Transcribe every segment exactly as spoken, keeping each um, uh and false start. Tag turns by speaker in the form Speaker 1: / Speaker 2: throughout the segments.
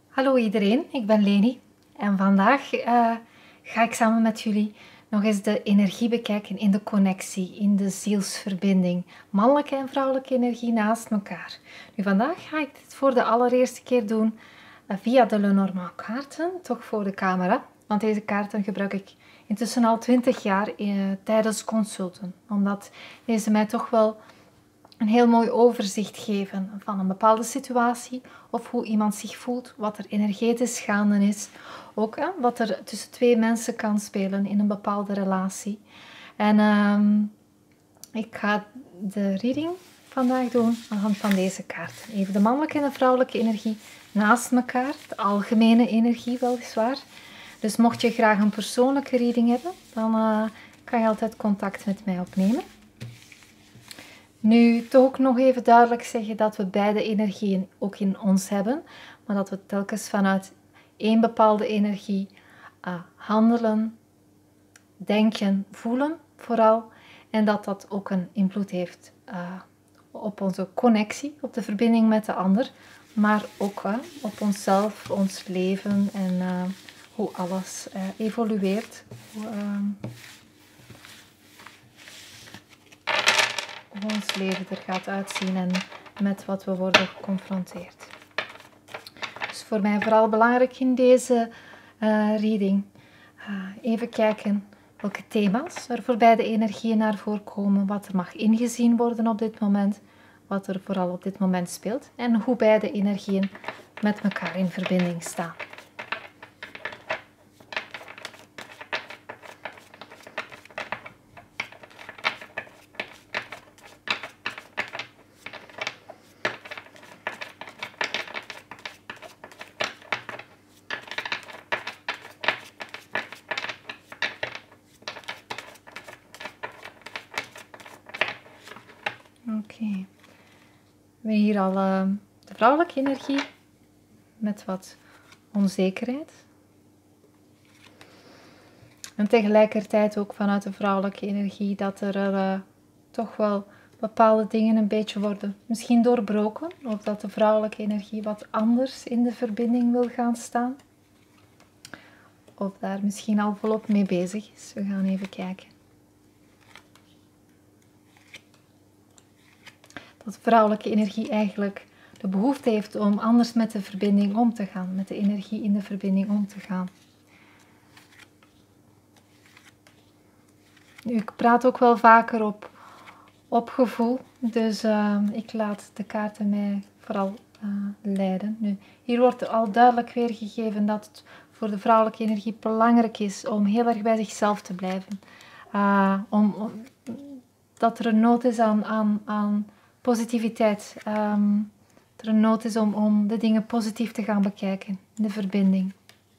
Speaker 1: Hallo iedereen, ik ben Leni en vandaag uh, ga ik samen met jullie nog eens de energie bekijken in de connectie, in de zielsverbinding. Mannelijke en vrouwelijke energie naast elkaar. Nu, vandaag ga ik dit voor de allereerste keer doen uh, via de Lenormand kaarten, toch voor de camera. Want deze kaarten gebruik ik intussen al twintig jaar uh, tijdens consulten. Omdat deze mij toch wel een heel mooi overzicht geven van een bepaalde situatie of hoe iemand zich voelt, wat er energetisch gaande is. Ook hè, wat er tussen twee mensen kan spelen in een bepaalde relatie. En um, ik ga de reading vandaag doen aan de hand van deze kaarten. Even de mannelijke en de vrouwelijke energie naast elkaar. De algemene energie weliswaar. Dus mocht je graag een persoonlijke reading hebben, dan uh, kan je altijd contact met mij opnemen. Nu, toch ook nog even duidelijk zeggen dat we beide energieën ook in ons hebben, maar dat we telkens vanuit één bepaalde energie uh, handelen, denken, voelen vooral. En dat dat ook een invloed heeft uh, op onze connectie, op de verbinding met de ander, maar ook uh, op onszelf, ons leven en uh, hoe alles uh, evolueert. Hoe, uh, hoe ons leven er gaat uitzien en met wat we worden geconfronteerd. Dus voor mij vooral belangrijk in deze uh, reading uh, even kijken welke thema's er voor beide energieën naar voren komen, wat er mag ingezien worden op dit moment, wat er vooral op dit moment speelt en hoe beide energieën met elkaar in verbinding staan. Oké, okay. We hebben hier al uh, de vrouwelijke energie met wat onzekerheid. En tegelijkertijd ook vanuit de vrouwelijke energie dat er uh, toch wel bepaalde dingen een beetje worden misschien doorbroken. Of dat de vrouwelijke energie wat anders in de verbinding wil gaan staan. Of daar misschien al volop mee bezig is. We gaan even kijken. Dat de vrouwelijke energie eigenlijk de behoefte heeft om anders met de verbinding om te gaan. Met de energie in de verbinding om te gaan. Nu, ik praat ook wel vaker op, op gevoel. Dus uh, ik laat de kaarten mij vooral uh, leiden. Nu, hier wordt al duidelijk weergegeven dat het voor de vrouwelijke energie belangrijk is om heel erg bij zichzelf te blijven. Uh, om, om, dat er een nood is aan... aan, aan positiviteit. Um, dat er een nood is om, om de dingen positief te gaan bekijken. De verbinding.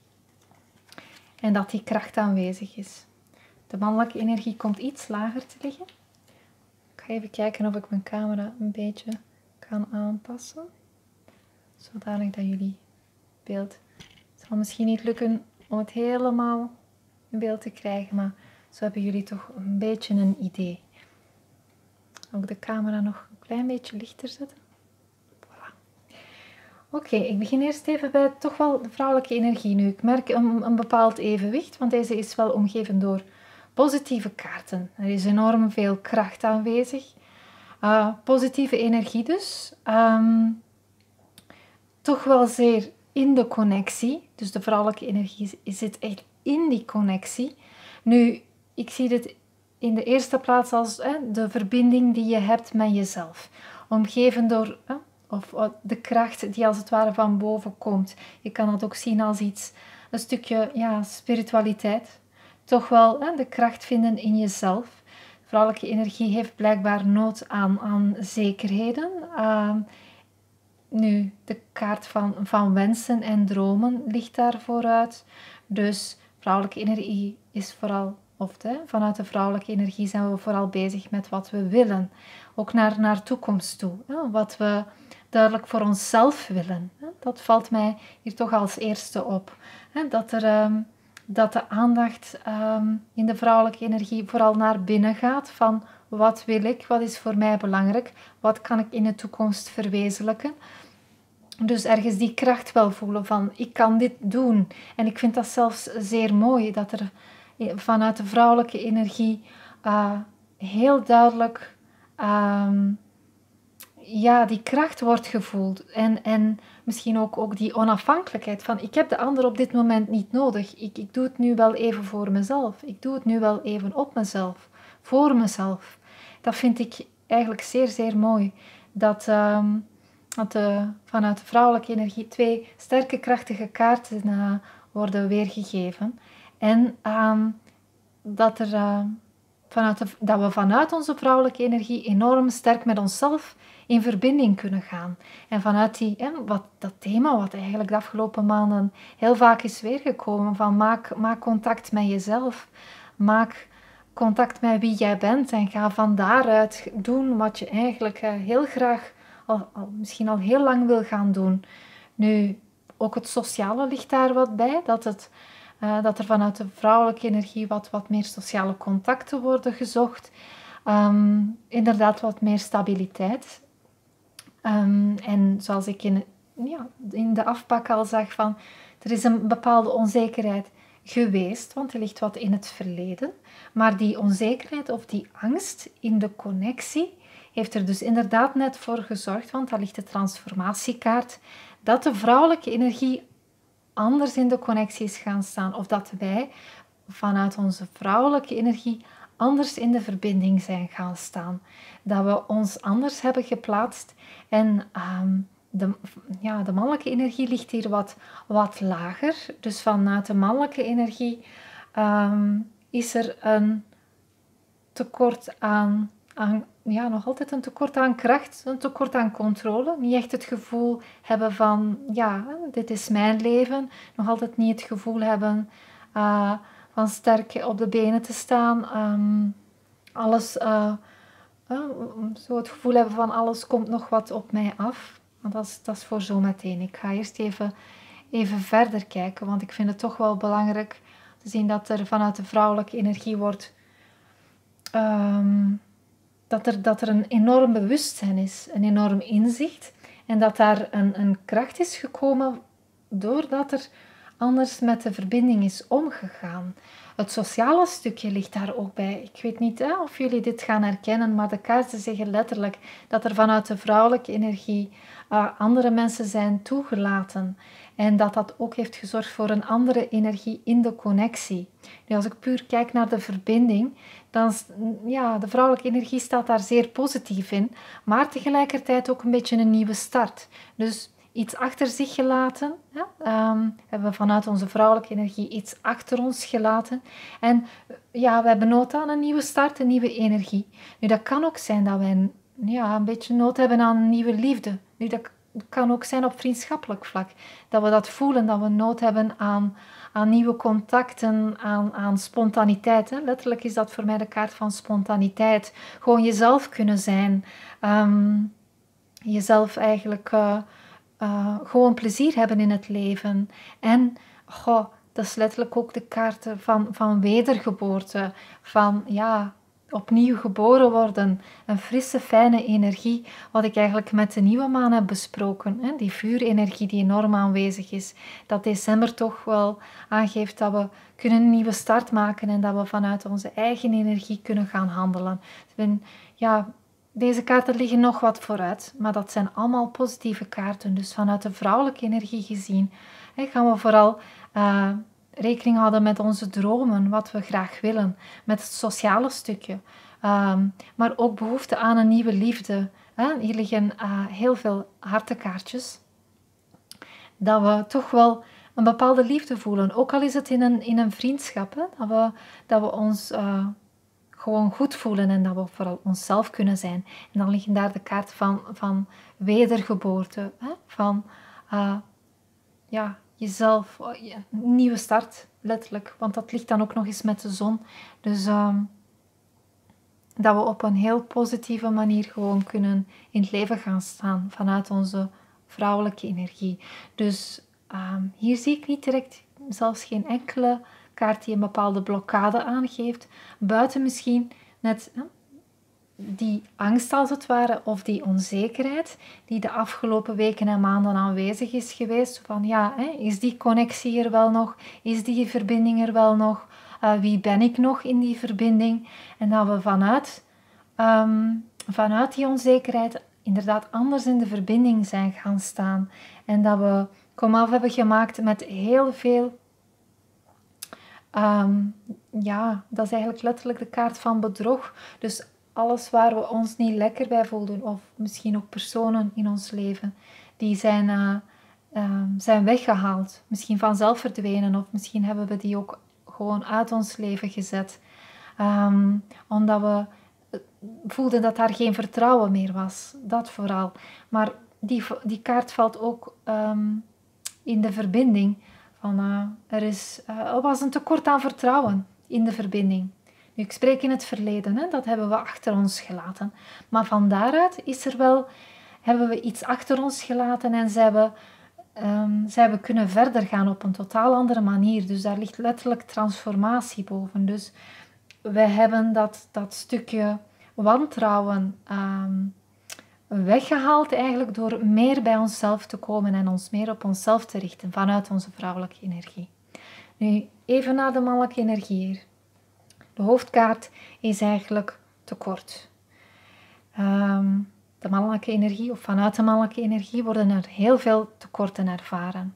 Speaker 1: En dat die kracht aanwezig is. De mannelijke energie komt iets lager te liggen. Ik ga even kijken of ik mijn camera een beetje kan aanpassen. Zodanig dat jullie beeld... Het zal misschien niet lukken om het helemaal in beeld te krijgen. Maar zo hebben jullie toch een beetje een idee. Ook de camera nog een klein beetje lichter zetten. Voilà. Oké, okay, ik begin eerst even bij toch wel de vrouwelijke energie nu. Ik merk een, een bepaald evenwicht, want deze is wel omgeven door positieve kaarten. Er is enorm veel kracht aanwezig. Uh, positieve energie dus. Um, toch wel zeer in de connectie. Dus de vrouwelijke energie zit echt in die connectie. Nu, ik zie dit in de eerste plaats als hè, de verbinding die je hebt met jezelf. Omgeven door hè, of, of de kracht die als het ware van boven komt. Je kan dat ook zien als iets, een stukje ja, spiritualiteit. Toch wel hè, de kracht vinden in jezelf. Vrouwelijke energie heeft blijkbaar nood aan, aan zekerheden. Uh, nu, de kaart van, van wensen en dromen ligt daar vooruit. Dus vrouwelijke energie is vooral... Of hè, vanuit de vrouwelijke energie zijn we vooral bezig met wat we willen. Ook naar, naar toekomst toe. Hè, wat we duidelijk voor onszelf willen. Hè. Dat valt mij hier toch als eerste op. Hè, dat, er, um, dat de aandacht um, in de vrouwelijke energie vooral naar binnen gaat. Van wat wil ik? Wat is voor mij belangrijk? Wat kan ik in de toekomst verwezenlijken? Dus ergens die kracht wel voelen van ik kan dit doen. En ik vind dat zelfs zeer mooi dat er vanuit de vrouwelijke energie uh, heel duidelijk um, ja, die kracht wordt gevoeld. En, en misschien ook, ook die onafhankelijkheid van ik heb de ander op dit moment niet nodig. Ik, ik doe het nu wel even voor mezelf. Ik doe het nu wel even op mezelf. Voor mezelf. Dat vind ik eigenlijk zeer, zeer mooi. Dat... Um, Dat de, vanuit de vrouwelijke energie twee sterke, krachtige kaarten uh, worden weergegeven. En uh, dat, er, uh, vanuit de, dat we vanuit onze vrouwelijke energie enorm sterk met onszelf in verbinding kunnen gaan. En vanuit die, eh, wat, dat thema wat eigenlijk de afgelopen maanden heel vaak is weergekomen. Van maak, maak contact met jezelf. Maak contact met wie jij bent. En ga van daaruit doen wat je eigenlijk uh, heel graag... Al, al, misschien al heel lang wil gaan doen. Nu, ook het sociale ligt daar wat bij. Dat, het, uh, dat er vanuit de vrouwelijke energie wat, wat meer sociale contacten worden gezocht. Um, inderdaad wat meer stabiliteit. Um, en zoals ik in, ja, in de afpak al zag, van, er is een bepaalde onzekerheid geweest, want er ligt wat in het verleden. Maar die onzekerheid of die angst in de connectie heeft er dus inderdaad net voor gezorgd, want daar ligt de transformatiekaart, dat de vrouwelijke energie anders in de connectie is gaan staan. Of dat wij vanuit onze vrouwelijke energie anders in de verbinding zijn gaan staan. Dat we ons anders hebben geplaatst. En um, de, ja, de mannelijke energie ligt hier wat, wat lager. Dus vanuit de mannelijke energie um, is er een tekort aan... aan ja, nog altijd een tekort aan kracht, een tekort aan controle. Niet echt het gevoel hebben van, ja, dit is mijn leven. Nog altijd niet het gevoel hebben uh, van sterk op de benen te staan. Um, alles, uh, uh, zo het gevoel hebben van alles komt nog wat op mij af. Maar dat is, dat is voor zometeen. Ik ga eerst even, even verder kijken, want ik vind het toch wel belangrijk te zien dat er vanuit de vrouwelijke energie wordt... Um, Dat er, dat er een enorm bewustzijn is, een enorm inzicht. En dat daar een, een kracht is gekomen doordat er anders met de verbinding is omgegaan. Het sociale stukje ligt daar ook bij. Ik weet niet hè, of jullie dit gaan herkennen, maar de kaarten zeggen letterlijk dat er vanuit de vrouwelijke energie uh, andere mensen zijn toegelaten. En dat dat ook heeft gezorgd voor een andere energie in de connectie. Nu, als ik puur kijk naar de verbinding, dan ja, de vrouwelijke energie staat daar zeer positief in, maar tegelijkertijd ook een beetje een nieuwe start. Dus iets achter zich gelaten, ja, um, hebben we vanuit onze vrouwelijke energie iets achter ons gelaten. En ja, we hebben nood aan een nieuwe start, een nieuwe energie. Nu, dat kan ook zijn dat wij ja, een beetje nood hebben aan een nieuwe liefde. Nu, dat kan ook zijn op vriendschappelijk vlak. Dat we dat voelen, dat we nood hebben aan, aan nieuwe contacten, aan, aan spontaniteit. Hè. Letterlijk is dat voor mij de kaart van spontaniteit. Gewoon jezelf kunnen zijn. Um, jezelf eigenlijk uh, uh, gewoon plezier hebben in het leven. En, goh, dat is letterlijk ook de kaart van, van wedergeboorte. Van, ja... opnieuw geboren worden, een frisse, fijne energie, wat ik eigenlijk met de nieuwe maan heb besproken, hè? Die vuurenergie die enorm aanwezig is, dat december toch wel aangeeft dat we kunnen een nieuwe start maken en dat we vanuit onze eigen energie kunnen gaan handelen. Ja, deze kaarten liggen nog wat vooruit, maar dat zijn allemaal positieve kaarten, dus vanuit de vrouwelijke energie gezien hè, gaan we vooral... Uh, rekening houden met onze dromen, wat we graag willen, met het sociale stukje, um, maar ook behoefte aan een nieuwe liefde. Hè? Hier liggen uh, heel veel hartenkaartjes, dat we toch wel een bepaalde liefde voelen, ook al is het in een, in een vriendschap, hè? Dat, we, dat we ons uh, gewoon goed voelen en dat we vooral onszelf kunnen zijn. En dan liggen daar de kaarten van, van wedergeboorte, hè? Van uh, ja, jezelf, een nieuwe start, letterlijk. Want dat ligt dan ook nog eens met de zon. Dus um, dat we op een heel positieve manier gewoon kunnen in het leven gaan staan vanuit onze vrouwelijke energie. Dus um, hier zie ik niet direct, zelfs geen enkele kaart die een bepaalde blokkade aangeeft. Buiten misschien net... Hè, die angst als het ware, of die onzekerheid, die de afgelopen weken en maanden aanwezig is geweest, van ja, hè, is die connectie er wel nog? Is die verbinding er wel nog? Uh, wie ben ik nog in die verbinding? En dat we vanuit, um, vanuit die onzekerheid inderdaad anders in de verbinding zijn gaan staan. En dat we komaf hebben gemaakt met heel veel... Um, ja, dat is eigenlijk letterlijk de kaart van bedrog. Dus alles waar we ons niet lekker bij voelden, of misschien ook personen in ons leven, die zijn, uh, uh, zijn weggehaald. Misschien vanzelf verdwenen, of misschien hebben we die ook gewoon uit ons leven gezet. Um, omdat we voelden dat daar geen vertrouwen meer was. Dat vooral. Maar die, die kaart valt ook um, in de verbinding. Van, uh, er, is, uh, er was een tekort aan vertrouwen in de verbinding. Nu, ik spreek in het verleden, hè, dat hebben we achter ons gelaten. Maar van daaruit is er wel, hebben we iets achter ons gelaten en zijn we, um, zijn we kunnen verder gaan op een totaal andere manier. Dus daar ligt letterlijk transformatie boven. Dus we hebben dat, dat stukje wantrouwen um, weggehaald eigenlijk door meer bij onszelf te komen en ons meer op onszelf te richten vanuit onze vrouwelijke energie. Nu, even naar de mannelijke energie hier. De hoofdkaart is eigenlijk tekort. Um, de mannelijke energie, of vanuit de mannelijke energie, worden er heel veel tekorten ervaren.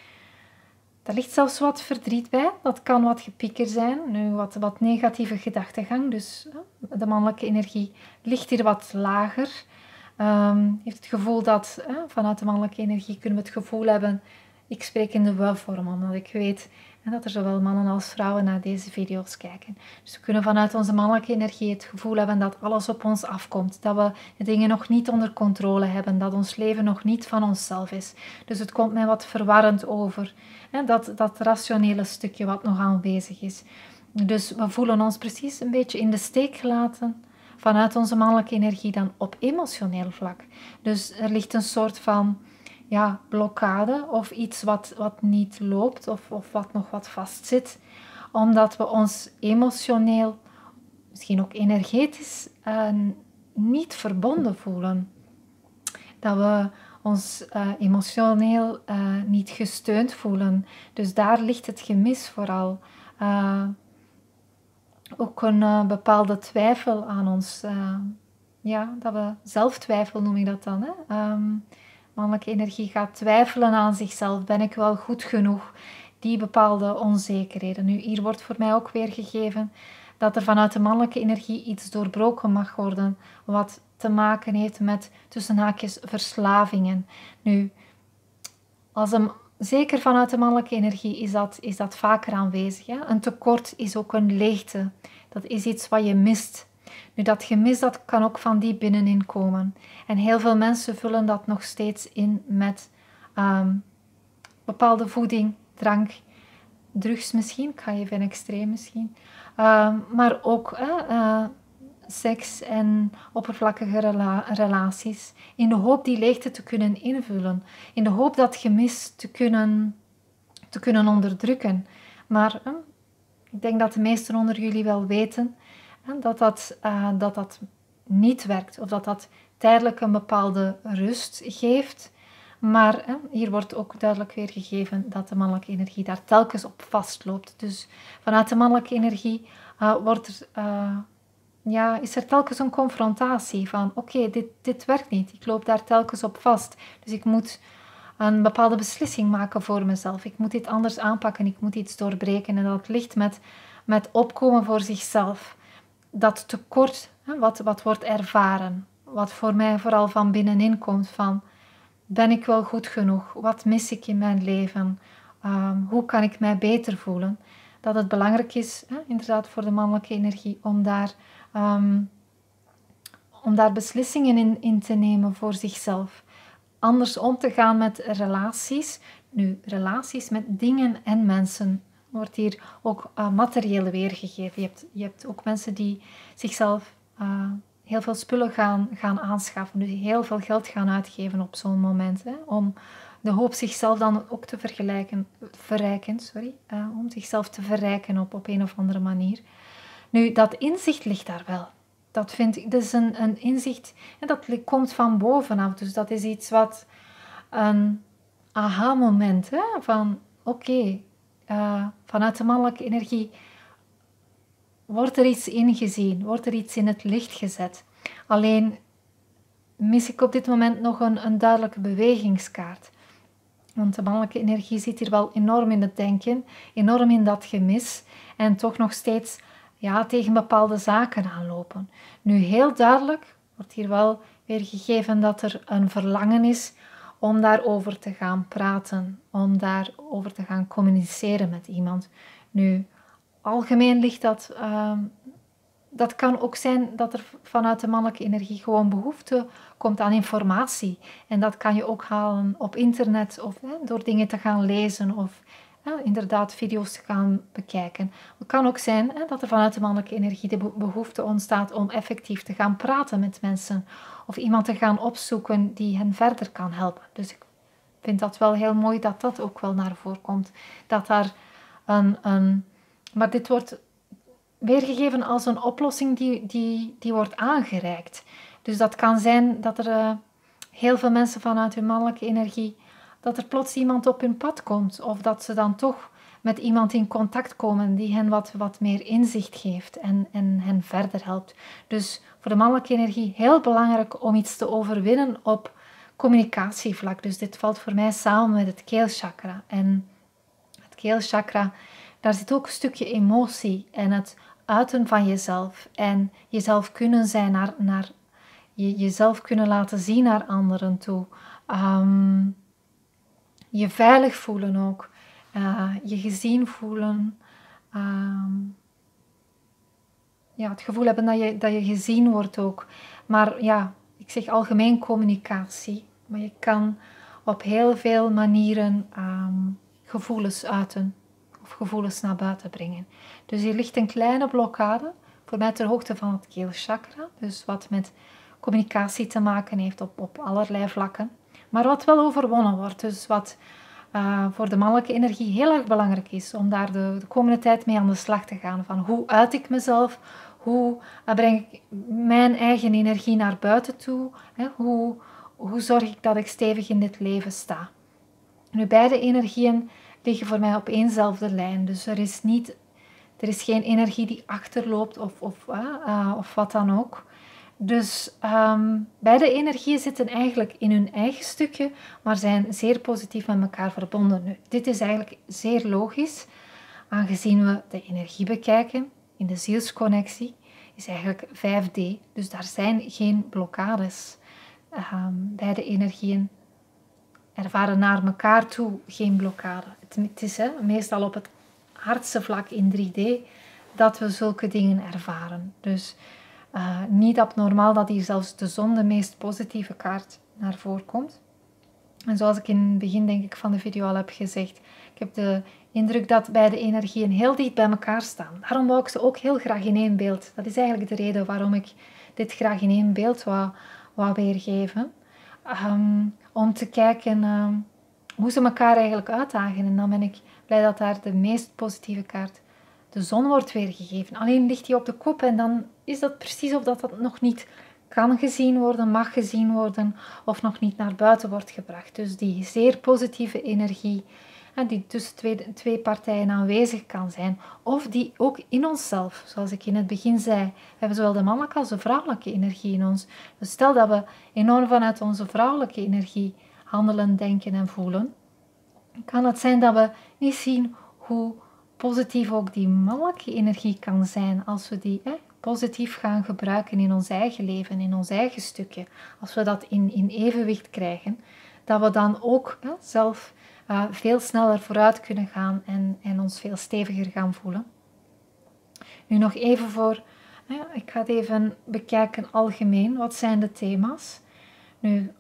Speaker 1: Er ligt zelfs wat verdriet bij. Dat kan wat gepieker zijn. Nu, wat, wat negatieve gedachtegang. Dus de mannelijke energie ligt hier wat lager. Um, heeft het gevoel dat, eh, vanuit de mannelijke energie kunnen we het gevoel hebben, ik spreek in de we-vorm, omdat ik weet en dat er zowel mannen als vrouwen naar deze video's kijken. Dus we kunnen vanuit onze mannelijke energie het gevoel hebben dat alles op ons afkomt, dat we de dingen nog niet onder controle hebben, dat ons leven nog niet van onszelf is. Dus het komt mij wat verwarrend over, hè, dat, dat rationele stukje wat nog aanwezig is. Dus we voelen ons precies een beetje in de steek gelaten vanuit onze mannelijke energie dan op emotioneel vlak. Dus er ligt een soort van ja, blokkade of iets wat, wat niet loopt of, of wat nog wat vastzit. Omdat we ons emotioneel, misschien ook energetisch, uh, niet verbonden voelen. Dat we ons uh, emotioneel uh, niet gesteund voelen. Dus daar ligt het gemis vooral. Uh, Ook een uh, bepaalde twijfel aan ons. Uh, ja, dat we zelftwijfel noem ik dat dan. Hè? Um, mannelijke energie gaat twijfelen aan zichzelf. Ben ik wel goed genoeg? Die bepaalde onzekerheden. Nu, hier wordt voor mij ook weer gegeven dat er vanuit de mannelijke energie iets doorbroken mag worden. Wat te maken heeft met, tussen haakjes, verslavingen. Nu, als een... Zeker vanuit de mannelijke energie is dat, is dat vaker aanwezig. Hè? Een tekort is ook een leegte. Dat is iets wat je mist. Nu, dat gemis dat kan ook van diep binnenin komen. En heel veel mensen vullen dat nog steeds in met um, bepaalde voeding, drank, drugs misschien. Ik ga even in extreem misschien. Um, maar ook uh, uh, seks en oppervlakkige rela- relaties. In de hoop die leegte te kunnen invullen. In de hoop dat gemis te kunnen, te kunnen onderdrukken. Maar uh, ik denk dat de meesten onder jullie wel weten uh, dat, dat, uh, dat dat niet werkt. Of dat dat tijdelijk een bepaalde rust geeft. Maar uh, hier wordt ook duidelijk weer gegeven dat de mannelijke energie daar telkens op vastloopt. Dus vanuit de mannelijke energie uh, wordt er... Uh, Ja, is er telkens een confrontatie van oké, okay, dit, dit werkt niet. Ik loop daar telkens op vast. Dus ik moet een bepaalde beslissing maken voor mezelf. Ik moet dit anders aanpakken. Ik moet iets doorbreken. En dat ligt met, met opkomen voor zichzelf. Dat tekort, hè, wat, wat wordt ervaren. Wat voor mij vooral van binnenin komt van ben ik wel goed genoeg? Wat mis ik in mijn leven? Um, hoe kan ik mij beter voelen? Dat het belangrijk is, hè, inderdaad voor de mannelijke energie, om daar... Um, om daar beslissingen in, in te nemen voor zichzelf. Anders om te gaan met relaties. Nu, relaties met dingen en mensen. Wordt hier ook uh, materieel weergegeven. Je hebt, je hebt ook mensen die zichzelf uh, heel veel spullen gaan, gaan aanschaffen. Dus heel veel geld gaan uitgeven op zo'n moment. Hè, om de hoop zichzelf dan ook te vergelijken, verrijken. Sorry, uh, om zichzelf te verrijken op, op een of andere manier. Nu, dat inzicht ligt daar wel. dat vind ik, dat is een, een inzicht, en dat komt van bovenaf. Dus dat is iets wat een aha-moment, hè, van oké, okay, uh, vanuit de mannelijke energie wordt er iets ingezien, wordt er iets in het licht gezet. Alleen mis ik op dit moment nog een, een duidelijke bewegingskaart. Want de mannelijke energie zit hier wel enorm in het denken, enorm in dat gemis en toch nog steeds ja, tegen bepaalde zaken aanlopen. Nu heel duidelijk wordt hier wel weer gegeven dat er een verlangen is om daarover te gaan praten, om daarover te gaan communiceren met iemand. Nu, algemeen ligt dat, uh, dat kan ook zijn dat er vanuit de mannelijke energie gewoon behoefte komt aan informatie. En dat kan je ook halen op internet of hè, door dingen te gaan lezen of hè, inderdaad video's te gaan bekijken. Het kan ook zijn hè, dat er vanuit de mannelijke energie de behoefte ontstaat om effectief te gaan praten met mensen of iemand te gaan opzoeken die hen verder kan helpen. Dus ik vind dat wel heel mooi dat dat ook wel naar voren komt. Dat daar een, een maar dit wordt weergegeven als een oplossing die, die, die wordt aangereikt. Dus dat kan zijn dat er uh, heel veel mensen vanuit hun mannelijke energie, dat er plots iemand op hun pad komt. Of dat ze dan toch met iemand in contact komen die hen wat, wat meer inzicht geeft en, en hen verder helpt. Dus voor de mannelijke energie heel belangrijk om iets te overwinnen op communicatievlak. Dus dit valt voor mij samen met het keelchakra. En het keelchakra, daar zit ook een stukje emotie en het uiten van jezelf. En jezelf kunnen zijn naar, naar je, jezelf kunnen laten zien naar anderen toe. Um, je veilig voelen ook. Uh, je gezien voelen. Um, ja, het gevoel hebben dat je, dat je gezien wordt ook. Maar ja, ik zeg algemeen communicatie. Maar je kan op heel veel manieren um, gevoelens uiten. Of gevoelens naar buiten brengen. Dus hier ligt een kleine blokkade. Voor mij ter hoogte van het keelchakra. Dus wat met communicatie te maken heeft op, op allerlei vlakken. Maar wat wel overwonnen wordt. Dus wat uh, voor de mannelijke energie heel erg belangrijk is. Om daar de, de komende tijd mee aan de slag te gaan. Van hoe uit ik mezelf? Hoe uh, breng ik mijn eigen energie naar buiten toe? Hè? Hoe, hoe zorg ik dat ik stevig in dit leven sta? Nu, beide energieën liggen voor mij op éénzelfde lijn. Dus er is, niet, er is geen energie die achterloopt of, of, uh, uh, of wat dan ook. Dus um, beide energieën zitten eigenlijk in hun eigen stukje, maar zijn zeer positief met elkaar verbonden. Nu, dit is eigenlijk zeer logisch, aangezien we de energie bekijken in de zielsconnectie, is eigenlijk vijf D. Dus daar zijn geen blokkades. Um, beide energieën ervaren naar elkaar toe geen blokkade. Het, het is hè, meestal op het hardste vlak in drie D dat we zulke dingen ervaren. Dus uh, niet abnormaal dat hier zelfs de zon de meest positieve kaart naar voren komt. En zoals ik in het begin denk ik van de video al heb gezegd, ik heb de indruk dat beide energieën heel dicht bij elkaar staan. Daarom wou ik ze ook heel graag in één beeld. Dat is eigenlijk de reden waarom ik dit graag in één beeld wou, wou weergeven. Um, om te kijken um, hoe ze elkaar eigenlijk uitdagen. En dan ben ik blij dat daar de meest positieve kaart, de zon, wordt weergegeven. Alleen ligt die op de kop en dan is dat precies of dat, dat nog niet kan gezien worden, mag gezien worden of nog niet naar buiten wordt gebracht. Dus die zeer positieve energie die tussen twee, twee partijen aanwezig kan zijn. Of die ook in onszelf, zoals ik in het begin zei. We hebben zowel de mannelijke als de vrouwelijke energie in ons. Dus stel dat we enorm vanuit onze vrouwelijke energie handelen, denken en voelen, kan het zijn dat we niet zien hoe positief ook die mannelijke energie kan zijn als we die eh, positief gaan gebruiken in ons eigen leven, in ons eigen stukje. Als we dat in, in evenwicht krijgen, dat we dan ook eh, zelf Uh, veel sneller vooruit kunnen gaan en, en ons veel steviger gaan voelen. Nu nog even voor, uh, ik ga het even bekijken algemeen. Wat zijn de thema's? Nu,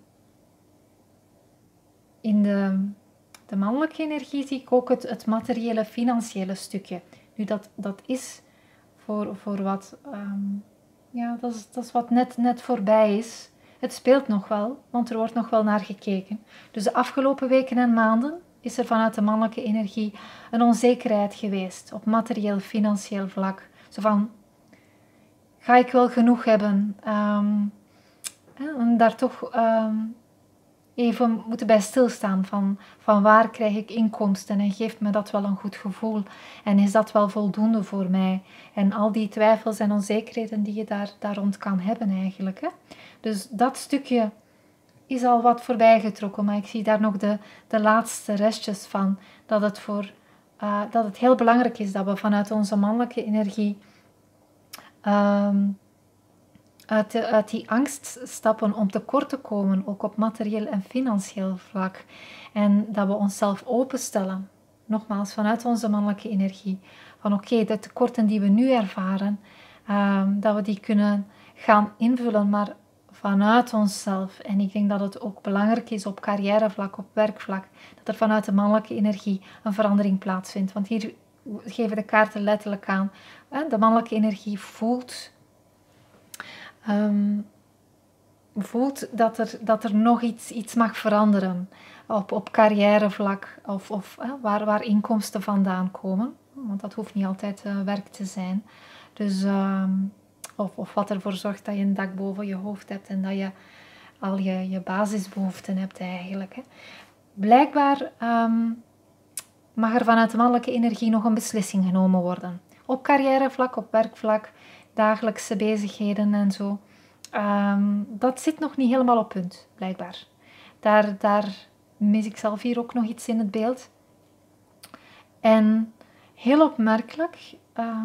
Speaker 1: in de, de mannelijke energie zie ik ook het, het materiële, financiële stukje. Nu, dat, dat is voor, voor wat, um, ja, dat is, dat is wat net, net voorbij is. Het speelt nog wel, want er wordt nog wel naar gekeken. Dus de afgelopen weken en maanden is er vanuit de mannelijke energie een onzekerheid geweest op materieel, financieel vlak. Zo van, ga ik wel genoeg hebben? Um, en daar toch um, even moeten bij stilstaan van, van waar krijg ik inkomsten en geeft me dat wel een goed gevoel en is dat wel voldoende voor mij? En al die twijfels en onzekerheden die je daar, daar rond kan hebben eigenlijk. Hè? Dus dat stukje is al wat voorbij getrokken, maar ik zie daar nog de, de laatste restjes van. Dat het, voor, uh, dat het heel belangrijk is dat we vanuit onze mannelijke energie um, uit, de, uit die angst stappen om tekort te komen, ook op materieel en financieel vlak. En dat we onszelf openstellen, nogmaals vanuit onze mannelijke energie. Van oké, okay, de tekorten die we nu ervaren, um, dat we die kunnen gaan invullen, maar vanuit onszelf. En ik denk dat het ook belangrijk is op carrièrevlak, op werkvlak, dat er vanuit de mannelijke energie een verandering plaatsvindt. Want hier geven de kaarten letterlijk aan. De mannelijke energie voelt, um, voelt dat, er, dat er nog iets, iets mag veranderen op, op carrièrevlak of, of uh, waar, waar inkomsten vandaan komen. Want dat hoeft niet altijd uh, werk te zijn. Dus... Um, Of, of wat ervoor zorgt dat je een dak boven je hoofd hebt en dat je al je, je basisbehoeften hebt eigenlijk. Hè. Blijkbaar um, mag er vanuit de mannelijke energie nog een beslissing genomen worden. Op carrièrevlak, op werkvlak, dagelijkse bezigheden en zo. Um, dat zit nog niet helemaal op punt, blijkbaar. Daar, daar mis ik zelf hier ook nog iets in het beeld. En heel opmerkelijk... Uh,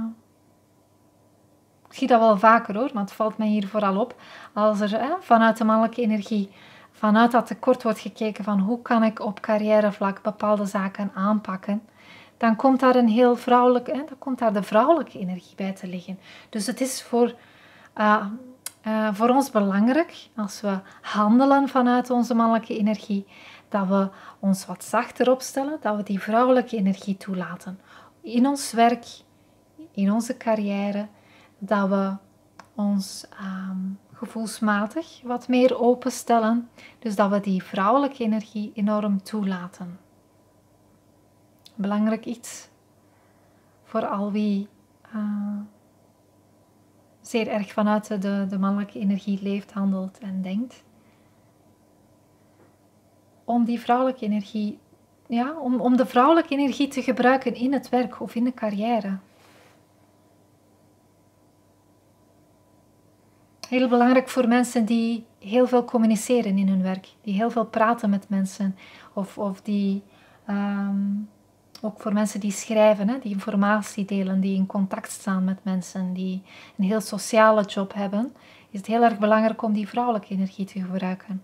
Speaker 1: Ik zie dat wel vaker hoor, maar het valt mij hier vooral op. Als er hè, vanuit de mannelijke energie, vanuit dat tekort wordt gekeken van hoe kan ik op carrièrevlak bepaalde zaken aanpakken, dan komt daar een heel vrouwelijk, hè, dan komt daar de vrouwelijke energie bij te liggen. Dus het is voor, uh, uh, voor ons belangrijk, als we handelen vanuit onze mannelijke energie, dat we ons wat zachter opstellen, dat we die vrouwelijke energie toelaten. In ons werk, in onze carrière, dat we ons um, gevoelsmatig wat meer openstellen. Dus dat we die vrouwelijke energie enorm toelaten. Belangrijk iets voor al wie uh, zeer erg vanuit de, de mannelijke energie leeft, handelt en denkt. Om die vrouwelijke energie, ja, om, om de vrouwelijke energie te gebruiken in het werk of in de carrière. Heel belangrijk voor mensen die heel veel communiceren in hun werk. Die heel veel praten met mensen. Of, of die, um, ook voor mensen die schrijven, hè, die informatie delen, die in contact staan met mensen, die een heel sociale job hebben, is het heel erg belangrijk om die vrouwelijke energie te gebruiken.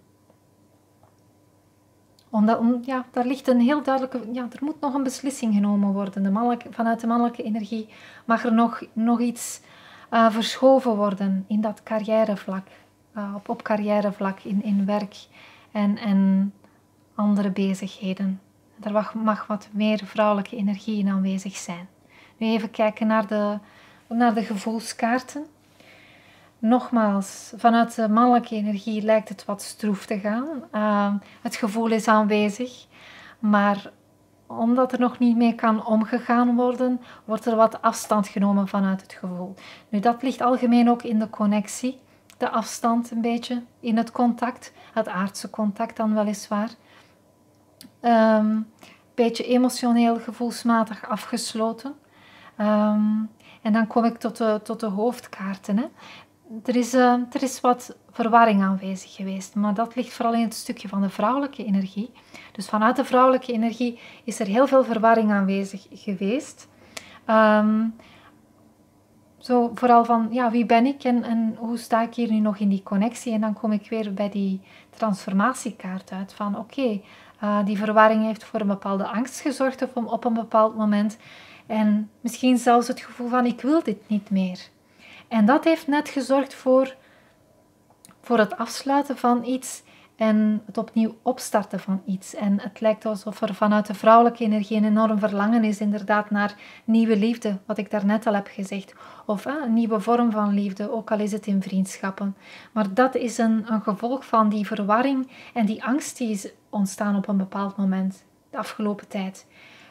Speaker 1: Omdat, om, ja, daar ligt een heel duidelijke... Ja, er moet nog een beslissing genomen worden. De mannelijke, vanuit de mannelijke energie mag er nog, nog iets... Uh, verschoven worden in dat carrièrevlak, uh, op, op carrièrevlak, in, in werk en, en andere bezigheden. Er mag, mag wat meer vrouwelijke energie in aanwezig zijn. Nu even kijken naar de, naar de gevoelskaarten. Nogmaals, vanuit de mannelijke energie lijkt het wat stroef te gaan. Uh, het gevoel is aanwezig, maar... omdat er nog niet mee kan omgegaan worden, wordt er wat afstand genomen vanuit het gevoel. Nu, dat ligt algemeen ook in de connectie. De afstand een beetje in het contact. Het aardse contact dan weliswaar. Een um, beetje emotioneel, gevoelsmatig afgesloten. Um, en dan kom ik tot de, tot de hoofdkaarten. Hè. Er is, uh, er is wat verwarring aanwezig geweest, maar dat ligt vooral in het stukje van de vrouwelijke energie. Dus vanuit de vrouwelijke energie is er heel veel verwarring aanwezig geweest. Um, zo vooral van, ja, wie ben ik en, en hoe sta ik hier nu nog in die connectie? En dan kom ik weer bij die transformatiekaart uit van, oké, okay, uh, die verwarring heeft voor een bepaalde angst gezorgd op een, op een bepaald moment. En misschien zelfs het gevoel van, ik wil dit niet meer. En dat heeft net gezorgd voor, voor het afsluiten van iets en het opnieuw opstarten van iets. En het lijkt alsof er vanuit de vrouwelijke energie een enorm verlangen is inderdaad naar nieuwe liefde, wat ik daarnet al heb gezegd. Of eh, een nieuwe vorm van liefde, ook al is het in vriendschappen. Maar dat is een, een gevolg van die verwarring en die angst die is ontstaan op een bepaald moment, de afgelopen tijd.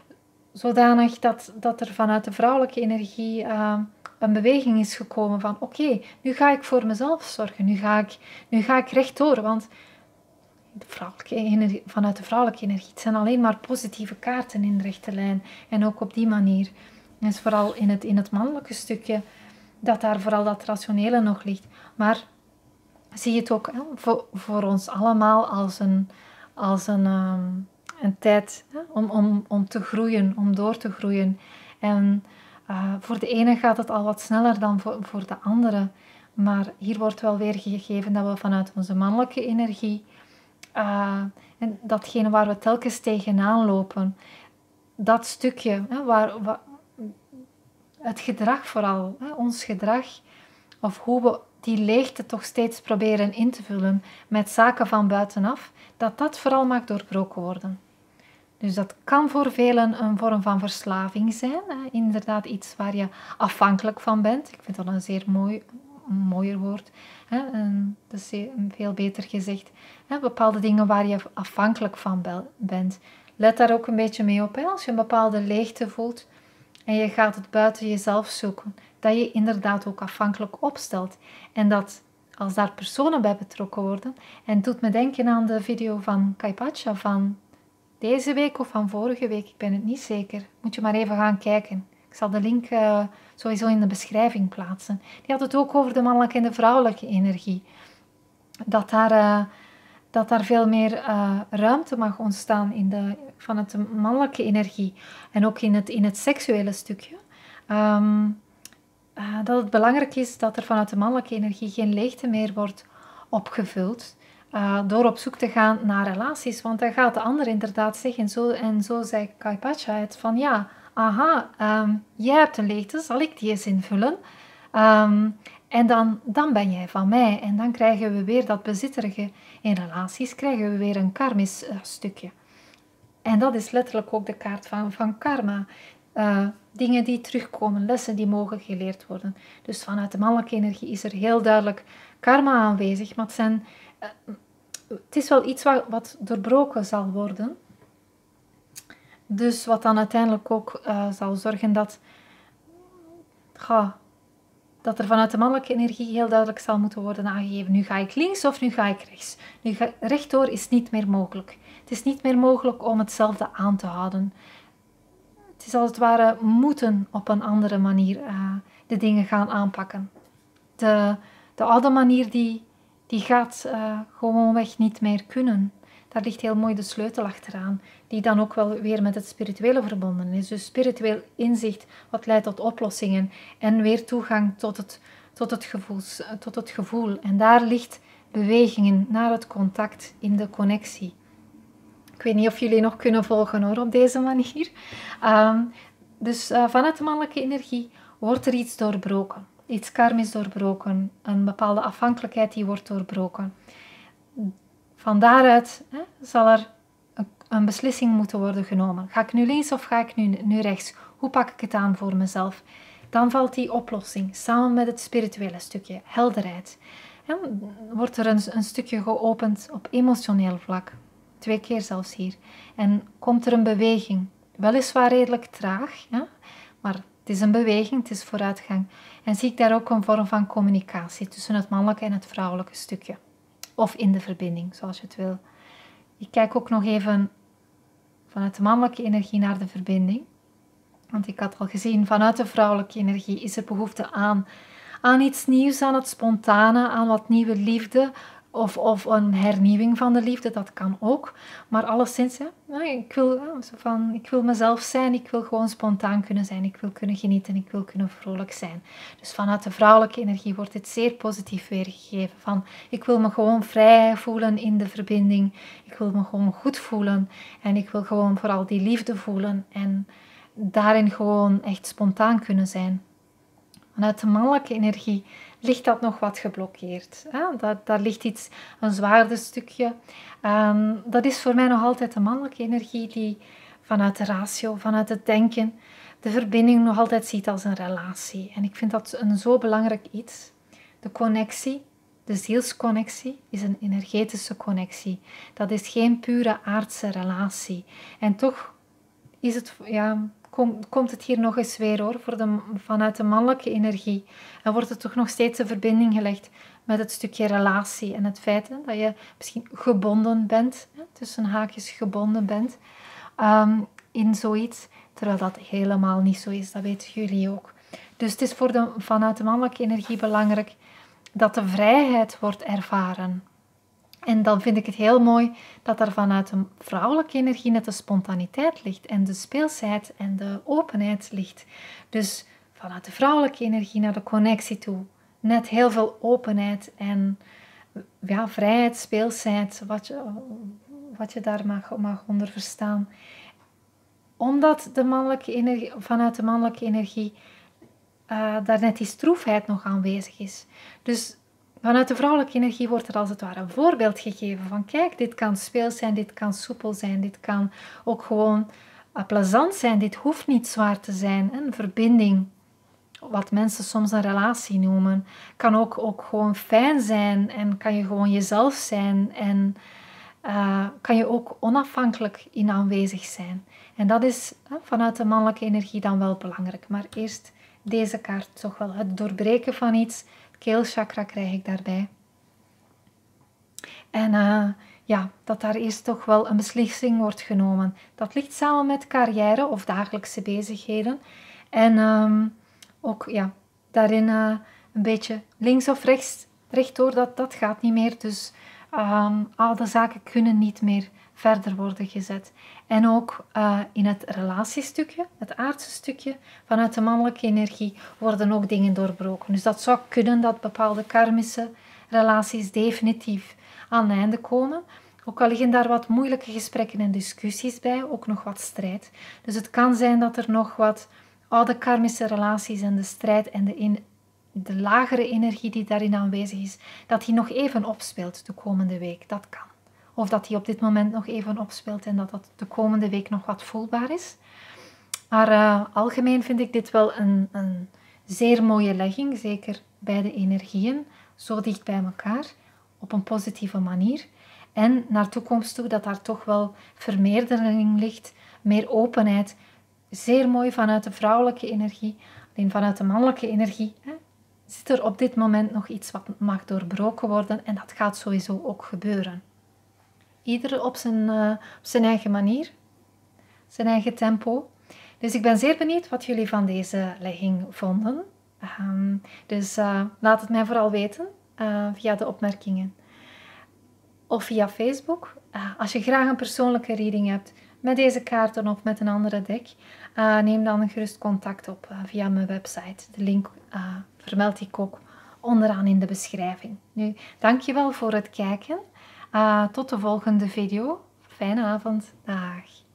Speaker 1: zodanig dat, dat er vanuit de vrouwelijke energie uh, een beweging is gekomen van oké, okay, nu ga ik voor mezelf zorgen, nu ga ik, nu ga ik rechtdoor, want de vrouwelijke energie, vanuit de vrouwelijke energie, het zijn alleen maar positieve kaarten in de rechte lijn en ook op die manier. En is vooral in het, in het mannelijke stukje dat daar vooral dat rationele nog ligt, maar zie het ook hè, voor, voor ons allemaal als een, als een, um, een tijd hè, om, om, om te groeien, om door te groeien. En uh, voor de ene gaat het al wat sneller dan voor, voor de andere. Maar hier wordt wel weer gegeven dat we vanuit onze mannelijke energie, uh, en datgene waar we telkens tegenaan lopen, dat stukje, hè, waar, waar, het gedrag vooral, hè, ons gedrag, of hoe we die leegte toch steeds proberen in te vullen met zaken van buitenaf, dat dat vooral mag doorbroken worden. Dus dat kan voor velen een vorm van verslaving zijn. Hè? Inderdaad iets waar je afhankelijk van bent. Ik vind dat een zeer mooi, een mooier woord. Hè? En dat is veel beter gezegd. Hè? Bepaalde dingen waar je afhankelijk van bent. Let daar ook een beetje mee op. Hè? Als je een bepaalde leegte voelt en je gaat het buiten jezelf zoeken, dat je inderdaad ook afhankelijk opstelt. En dat als daar personen bij betrokken worden, en het doet me denken aan de video van Kaipacha van deze week of van vorige week, ik ben het niet zeker. Moet je maar even gaan kijken. Ik zal de link uh, sowieso in de beschrijving plaatsen. Die had het ook over de mannelijke en de vrouwelijke energie. Dat daar, uh, dat daar veel meer uh, ruimte mag ontstaan in de, vanuit de mannelijke energie. En ook in het, in het seksuele stukje. Um, uh, dat het belangrijk is dat er vanuit de mannelijke energie geen leegte meer wordt opgevuld. Uh, door op zoek te gaan naar relaties. Want dan gaat de ander inderdaad zeggen, en zo, en zo zei Kaipacha het, van ja, aha, um, jij hebt een leegte, zal ik die eens invullen? Um, en dan, dan ben jij van mij. En dan krijgen we weer dat bezitterige in relaties, krijgen we weer een karmisch uh, stukje. En dat is letterlijk ook de kaart van, van karma. Uh, dingen die terugkomen, lessen die mogen geleerd worden. Dus vanuit de mannelijke energie is er heel duidelijk karma aanwezig, maar het zijn... Uh, het is wel iets wat, wat doorbroken zal worden. Dus wat dan uiteindelijk ook uh, zal zorgen dat, ga, dat er vanuit de mannelijke energie heel duidelijk zal moeten worden aangegeven. Nu ga ik links of nu ga ik rechts. Nu ga, rechtdoor is niet meer mogelijk. Het is niet meer mogelijk om hetzelfde aan te houden. Het is als het ware moeten op een andere manier uh, de dingen gaan aanpakken. De, de oude manier die... die gaat uh, gewoonweg niet meer kunnen. Daar ligt heel mooi de sleutel achteraan, die dan ook wel weer met het spirituele verbonden is. Dus spiritueel inzicht wat leidt tot oplossingen en weer toegang tot het, tot het, gevoels, tot het gevoel. En daar ligt bewegingen naar het contact in de connectie. Ik weet niet of jullie nog kunnen volgen hoor, op deze manier. Um, dus uh, vanuit de mannelijke energie wordt er iets doorbroken. Iets karmisch doorbroken, een bepaalde afhankelijkheid die wordt doorbroken. Van daaruit hè, zal er een, een beslissing moeten worden genomen. Ga ik nu links of ga ik nu, nu rechts? Hoe pak ik het aan voor mezelf? Dan valt die oplossing samen met het spirituele stukje, helderheid. En wordt er een, een stukje geopend op emotioneel vlak. Twee keer zelfs hier. En komt er een beweging. Weliswaar redelijk traag, hè, maar het is een beweging, het is vooruitgang. En zie ik daar ook een vorm van communicatie tussen het mannelijke en het vrouwelijke stukje. Of in de verbinding, zoals je het wil. Ik kijk ook nog even vanuit de mannelijke energie naar de verbinding. Want ik had al gezien, vanuit de vrouwelijke energie is er behoefte aan, aan iets nieuws, aan het spontane, aan wat nieuwe liefde. Of, of een hernieuwing van de liefde, dat kan ook. Maar alleszins, hè, ik, wil, van, ik wil mezelf zijn, ik wil gewoon spontaan kunnen zijn, ik wil kunnen genieten, ik wil kunnen vrolijk zijn. Dus vanuit de vrouwelijke energie wordt dit zeer positief weergegeven. Van, ik wil me gewoon vrij voelen in de verbinding, ik wil me gewoon goed voelen en ik wil gewoon vooral die liefde voelen en daarin gewoon echt spontaan kunnen zijn. Vanuit de mannelijke energie ligt dat nog wat geblokkeerd. Hè? Dat, daar ligt iets, een zwaarder stukje. Um, dat is voor mij nog altijd de mannelijke energie die vanuit de ratio, vanuit het denken, de verbinding nog altijd ziet als een relatie. En ik vind dat een zo belangrijk iets. De connectie, de zielsconnectie, is een energetische connectie. Dat is geen pure aardse relatie. En toch is het, ja, kom, komt het hier nog eens weer hoor, voor de, vanuit de mannelijke energie. En wordt er toch nog steeds een verbinding gelegd met het stukje relatie en het feit hè, dat je misschien gebonden bent, hè, tussen haakjes gebonden bent, um, in zoiets, terwijl dat helemaal niet zo is, dat weten jullie ook. Dus het is voor de, vanuit de mannelijke energie belangrijk dat de vrijheid wordt ervaren. En dan vind ik het heel mooi dat er vanuit de vrouwelijke energie net de spontaniteit ligt en de speelsheid en de openheid ligt. Dus vanuit de vrouwelijke energie naar de connectie toe. Net heel veel openheid en ja, vrijheid, speelsheid, wat je, wat je daar mag, mag onder verstaan. Omdat de mannelijke energie, vanuit de mannelijke energie uh, daar net die stroefheid nog aanwezig is. Dus vanuit de vrouwelijke energie wordt er als het ware een voorbeeld gegeven van kijk, dit kan speels zijn, dit kan soepel zijn, dit kan ook gewoon uh, plezant zijn, dit hoeft niet zwaar te zijn. Een verbinding, wat mensen soms een relatie noemen, kan ook, ook gewoon fijn zijn en kan je gewoon jezelf zijn en uh, kan je ook onafhankelijk in aanwezig zijn. En dat is uh, vanuit de mannelijke energie dan wel belangrijk. Maar eerst deze kaart toch wel, het doorbreken van iets. Keelchakra krijg ik daarbij. En uh, ja, dat daar eerst toch wel een beslissing wordt genomen. Dat ligt samen met carrière of dagelijkse bezigheden. En um, ook ja, daarin uh, een beetje links of rechts, rechtdoor, dat, dat gaat niet meer. Dus um, oude zaken kunnen niet meer verder worden gezet. En ook uh, in het relatiestukje, het aardse stukje, vanuit de mannelijke energie worden ook dingen doorbroken. Dus dat zou kunnen dat bepaalde karmische relaties definitief aan het einde komen. Ook al liggen daar wat moeilijke gesprekken en discussies bij, ook nog wat strijd. Dus het kan zijn dat er nog wat oude karmische relaties en de strijd en de, in, de lagere energie die daarin aanwezig is, dat die nog even opspeelt de komende week. Dat kan. Of dat die op dit moment nog even opspeelt en dat dat de komende week nog wat voelbaar is. Maar uh, algemeen vind ik dit wel een, een zeer mooie legging. Zeker bij de energieën. Zo dicht bij elkaar. Op een positieve manier. En naar toekomst toe dat daar toch wel vermeerdering ligt. Meer openheid. Zeer mooi vanuit de vrouwelijke energie. Alleen vanuit de mannelijke energie hè, zit er op dit moment nog iets wat mag doorbroken worden. En dat gaat sowieso ook gebeuren. Ieder op zijn, uh, op zijn eigen manier, zijn eigen tempo. Dus ik ben zeer benieuwd wat jullie van deze legging vonden. Um, dus uh, laat het mij vooral weten uh, via de opmerkingen of via Facebook. Uh, als je graag een persoonlijke reading hebt met deze kaarten of met een andere deck, uh, neem dan gerust contact op uh, via mijn website. De link uh, vermeld ik ook onderaan in de beschrijving. Nu, dankjewel voor het kijken. Uh, tot de volgende video. Fijne avond. Dag.